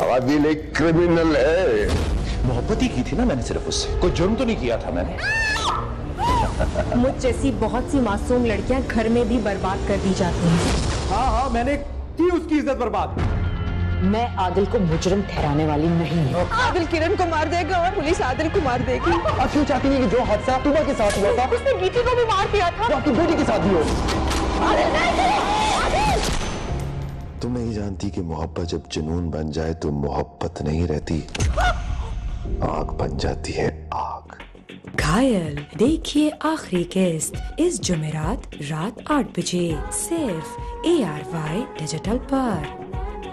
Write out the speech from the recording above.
आदिल एक क्रिमिनल है। मोहब्बत ही की थी ना मैंने सिर्फ उससे, कोई जुर्म तो नहीं किया था मैंने। मुझ जैसी बहुत सी मासूम लड़कियां घर में भी बर्बाद कर दी जाती हैं। हाँ मैंने की उसकी इज्जत बर्बाद। मैं आदिल को मुजरिम ठहराने वाली नहीं हूँ। आदिल किरण को मार देगा और पुलिस आदिल को मार देगी। आप क्यों चाहती हैं कि जो हादसा तुमा के साथ हुआ था उसने गीती को भी मार दिया था, वो आपकी बेटी के साथ भी हो? आदिल नहीं करो, आदिल! तुम नहीं जानती कि मोहब्बत जब जुनून बन जाए तो मोहब्बत नहीं रहती, आग बन जाती है, आग। घायल देखिए आखिरी किस्त इस जुमेरात रात 8 बजे सिर्फ ARY डिजिटल पर।